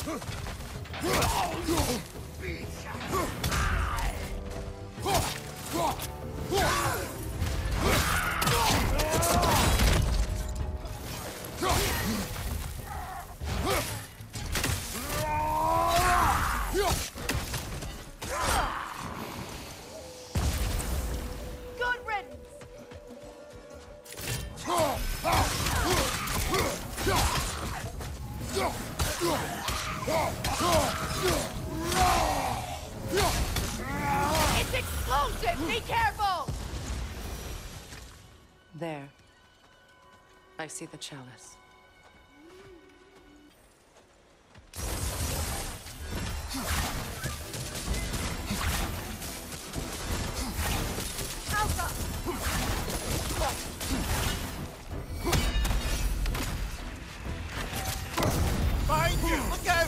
It's explosive! Be careful! There. I see the chalice. Behind you! Look out!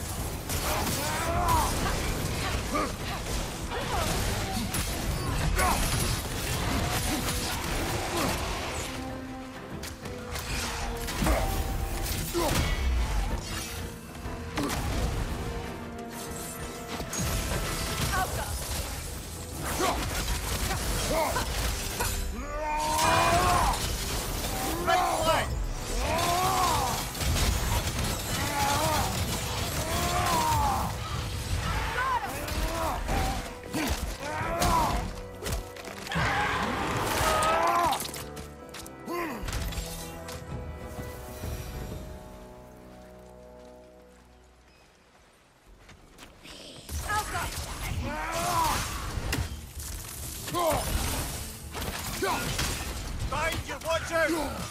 Behind you! Watch out!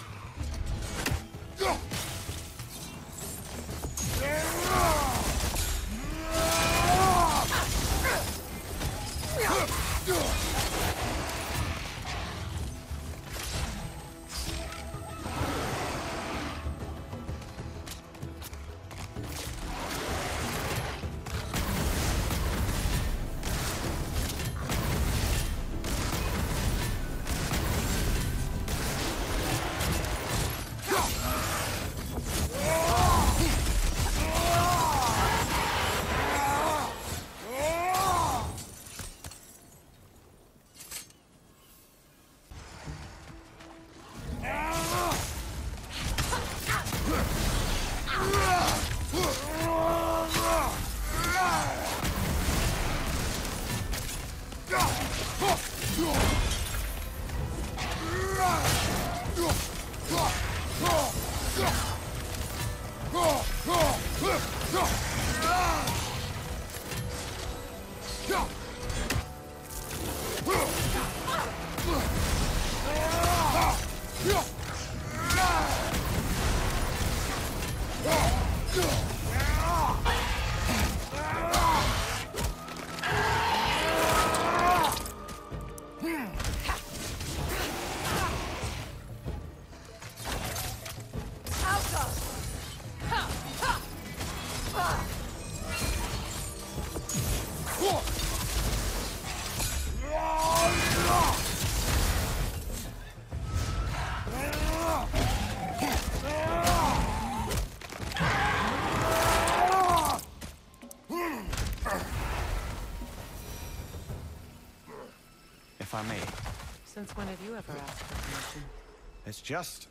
If I may. Since when have you ever asked for permission? It's just...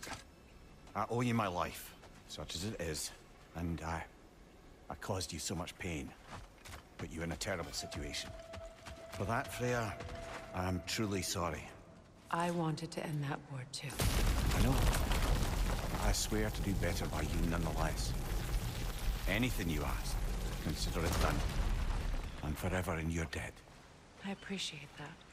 I owe you my life, such as it is. And I caused you so much pain. Put you in a terrible situation. For that, Freya, I am truly sorry. I wanted to end that war too. I know. I swear to do better by you nonetheless. Anything you ask, consider it done. And forever in your debt. I appreciate that.